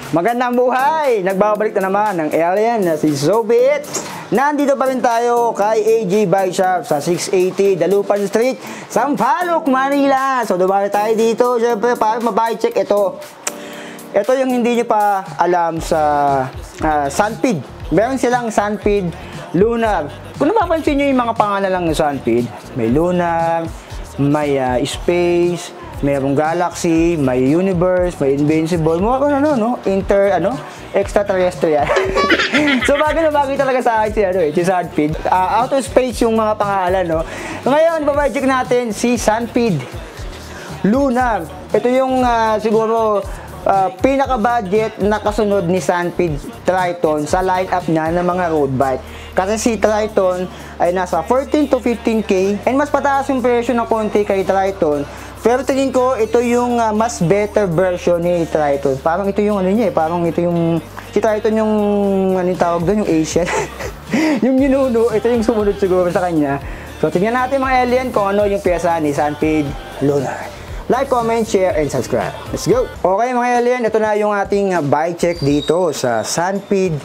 Magandang buhay! Nagbabalik na naman ng alien na si Zobit. Nandito pa rin tayo kay AJ Bike Shop sa 680 Dalupan Street, Sampaloc, Manila. So dumali tayo dito, syempre para mabike check ito. Ito yung hindi nyo pa alam sa Sunpid. Meron silang Sunpid Lunar. Kung napapansin nyo yung mga pangalan lang ng Sunpid, may Lunar, may Space, mayroong Galaxy, may Universe, may Invincible, mga extraterrestrial. So bagay na bagay talaga sa akin si Sunpid. Outer space yung mga pangalan, no? Ngayon, babay-check natin si Sunpid Lunar. Ito yung siguro pinaka-budget na kasunod ni Sunpid Triton sa line-up niya ng mga road bike. Kasi si Triton ay nasa 14 to 15K and mas pataas yung presyo ng konti kay Triton. Pero tingin ko, ito yung mas better version ni Triton. Parang ito yung ano niya eh, parang ito yung, si Triton yung, anong tawag doon, yung Asian. Yung ninuno, ito yung sumunod siguro sa kanya. So, tingnan natin mga alien kung ano yung pyesa ni Sunpid Lunar. Like, comment, share, and subscribe. Let's go! Okay mga alien, ito na yung ating bike check dito sa Sunpid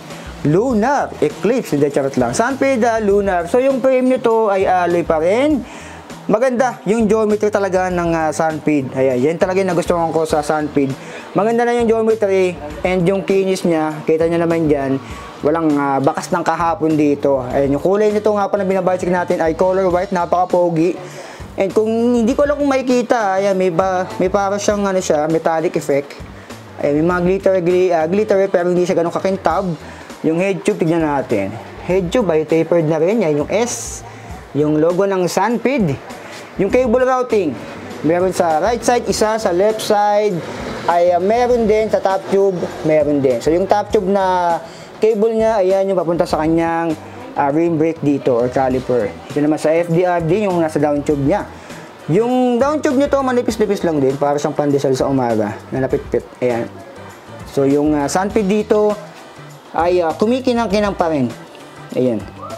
Lunar Eclipse. Hindi, charot lang. Sunpid Lunar. So, yung frame nito ay alloy pa rin. Maganda yung geometry talaga ng Sunpid. Ayan, yan talaga yung nagustuhan ko sa Sunpid. Maganda na yung geometry and yung kinis niya. Kita nyo naman dyan. Walang bakas ng kahapon dito. Ayan, yung kulay nito nga pa na binabike natin ay color white. Napaka-pogi. And kung hindi ko lang kung makikita, ayan, may para siyang ano siya, metallic effect. Ayan, may mga glittery pero hindi siya ganun kakintab. Yung head tube, tignan natin. Head tube ay tapered na rin. Yan yung S. Yung logo ng Sunpid. Yung cable routing, meron sa right side, isa sa left side, ay meron din sa top tube, meron din. So yung top tube na cable niya, ayan yung papunta sa kanyang rim brake dito or caliper. Ito naman sa FDRD, yung nasa down tube niya. Yung down tube nito, manipis-nipis lang din, para siyang pandesal sa umaga, na napitpit. Ayan. So yung Sunpid dito, ay kumikinang-kinang pa rin. Ayan.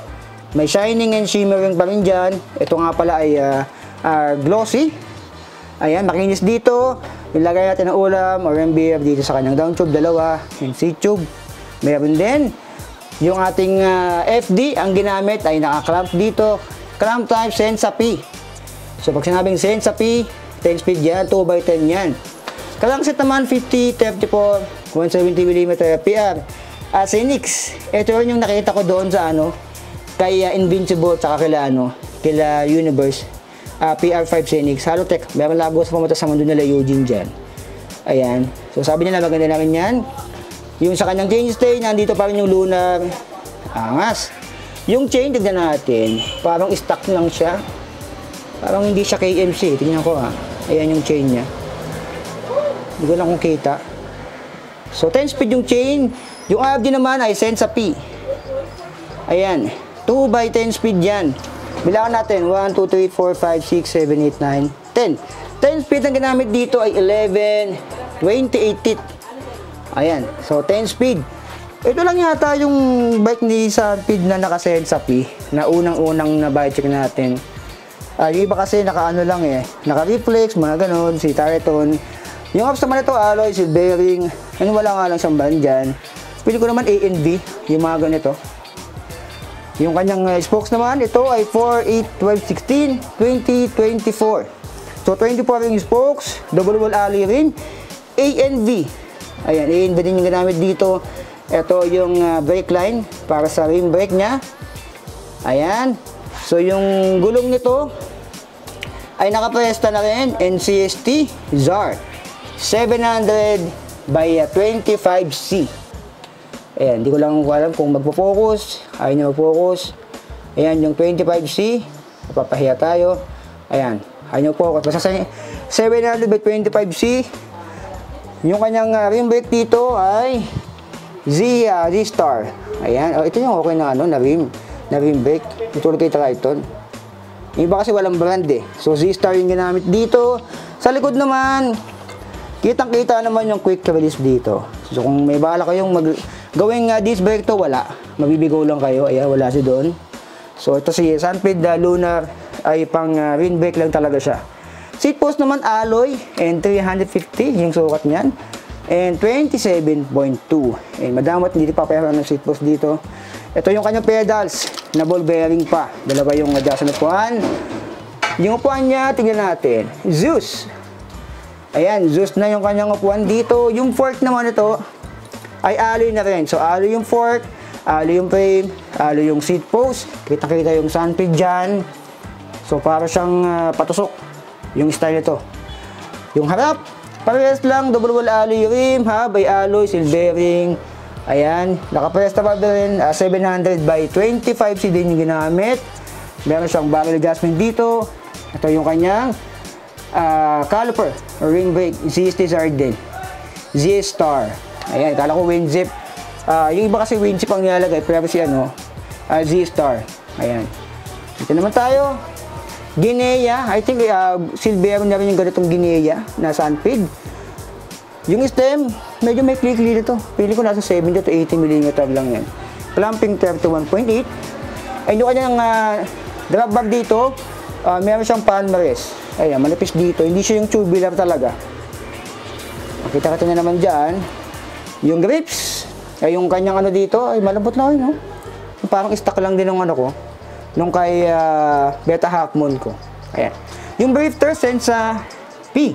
May shining and shimmering pa rin dyan. Ito nga pala ay glossy. Ayan, makinis dito. Ilagay natin ang ulam or MBF dito sa kanyang down tube, dalawa. Yung C-tube, meron din. Yung ating FD, ang ginamit ay naka-clamp dito. Clamp type Sensa P. So, pag sinabing Sensa P, 10 speed yan, 2x10 yan. Kalangsit naman, 50, 34, 170mm PR. Senix. Ito yung nakita ko doon sa kay Invincible tsaka kila Universe. PR5 Senix, Halotech. Meron lagos pumunta sa mundo nila Eugene dyan. Ayan. So sabi nila maganda namin yan. Yung sa kanyang chainstay, nandito pa rin yung Lunar. Angas. Yung chain, tignan natin. Parang stock lang siya. Parang hindi siya KMC. Tignan ko Ayan yung chain niya. Hindi ko lang kung kita. So 10 speed yung chain. Yung RD naman ay Sensa P. Ayan. 2x10 speed yan. Bilangan natin, 1, 2, 3, 4, 5, 6, 7, 8, 9, 10. 10 speed ang ginamit dito ay 11, 28 teeth. Ayan, so 10 speed. Ito lang yata yung bike ni Sunpid na naka-Sensa P, na unang-unang na bike check natin. Yung iba kasi naka-ano lang naka-reflex, mga ganon, si Triton. Yung apps naman ito, alloy, seal bearing, wala nga lang siyang band dyan. Pili ko naman A and B, yung mga ganito. Yung kanyang spokes naman, ito ay 4, 8, 12, 16, 20, 24. So, 24 yung spokes, double wall alloy rin. A and V. Ayan, A and V din yung ginamit dito. Ito yung brake line para sa rim brake niya. Ayan. So, yung gulong nito ay nakapresta na rin. NCST ZAR 700 by 25C. Ayan, hindi ko lang alam kung magpo-focus. Ayaw nyo mag-focus. Ayan, yung 25C. Papahiya tayo. Ayan, ayaw nyo focus. Basta sa 700 by 25C. Yung kanyang rim brake dito ay Z-Star. Ayan, ito yung okay na na rim brake. Tutulog kay Triton. Yung iba kasi walang brand So, Z-Star yung ginamit dito. Sa likod naman, kitang-kita naman yung quick release dito. So, kung may bala kayong gawing disc brake to, wala. Mabibigo lang kayo. Ayan, wala si doon. So, ito si Sunpid Lunar ay pang rim brake lang talaga siya. Seat post naman alloy and 350 yung sukat niyan. and 27.2. And madamot, hindi pa pera ng seat post dito. Ito yung kanyang pedals na ball bearing pa. Dalawa yung adjustment upuan. Yung upuan niya, tingnan natin. Zeus. Ayan, Zeus na yung kanyang upuan dito. Yung fork naman ito ay alloy na rin. So, alloy yung fork, alloy yung frame, alloy yung seat post. Kita-kita yung Sanpid dyan. So, para siyang patusok yung style nito. Yung harap, parehas lang, double wall alloy rim, hub ay alloy, silvering. Ayan, nakapresta pa rin, 700 by 25C din yung ginamit. Meron siyang barrel adjustment dito. Ito yung kanyang caliper, ring brake, ZST din. Z-Star. Ayan, kala ko WinZip. Yung iba kasi WinZip ang nilalagay, pero si Z-Star. Ayan. Ito naman tayo. Ginea, I think silvero na rin yung ganitong Ginea na Sanpid. Yung stem, medyo may klikli dito. Pili ko nasa 70 to 80 mm lang yan. Clamping 31.8. And yung kanyang drop bar dito, meron siyang palmarès. Ayan, manipis dito. Hindi siya yung tubular talaga. Makita-kita na naman dyan. Yung grips, ay yung kanyang dito, ay malambot na no? Parang stock lang din ng ko. Nung kay Beta Hakmon ko. Ayan. Yung drifter, Sensa P.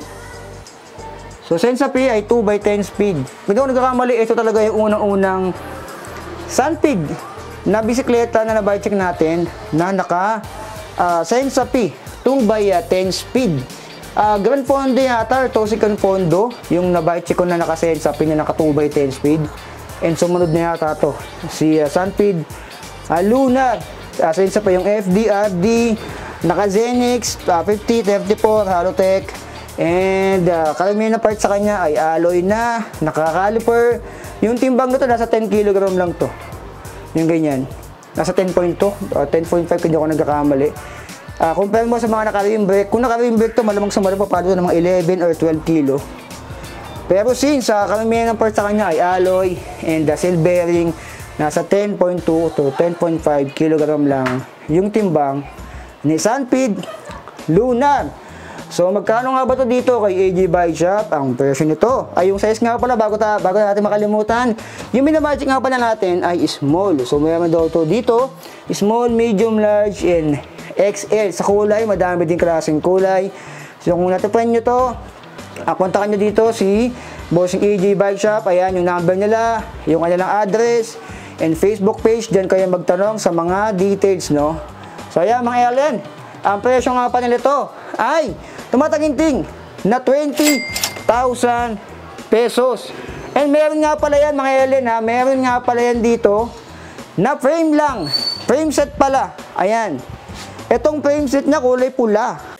So, Sensa P ay 2x10 speed. Hindi ko nagkakamali, ito talaga yung unang-unang Sanpid na bisikleta na nabike check natin na naka Sensa P 2x10 speed. Grand Fondo yata, or Tosican Fondo, yung nabike check ko na naka Sensa P na naka 2x10 speed. And sumunod na yata to, si Sanpid Lunar. Sensa pa yung FD, naka Zenix, 50, 34, Halotech. And karamihan na part sa kanya ay alloy na, naka-caliper. Yung timbang nito nasa 10 kg lang to. Yung ganyan. Nasa 10.2, 10.5 kung di ako nagkakamali. Compare mo sa mga naka-rim brake. Kung naka-rim brake to, malamang sa malamang papalo ng mga 11 or 12 kg. Pero since karamihan ng part sa kanya ay alloy and seal bearing, nasa 10.2 to 10.5 kg lang yung timbang ni Sanpid Lunar. So, magkano nga ba ito dito kay AJ Bike Shop? Ang presyo nito ay yung size nga pala, bago natin makalimutan. Yung minamagic nga pala natin ay small. So, mayroon daw ito dito, small, medium, large, and XL. Sa kulay, madami din klaseng kulay. So, kung natipan nyo to, kontakan nyo dito si Bossing AJ Bike Shop. Ayan, yung number nila, yung kanilang address, and Facebook page. Diyan kayo magtanong sa mga details, no? So, ayan, mga Ellen, ang presyo nga pa nila ito ay tumataginting na 20,000 pesos. And meron nga pala yan, mga Ellen, meron nga pala yan dito na frame lang. Frame set pala. Ayan. Itong frame set na kulay pula.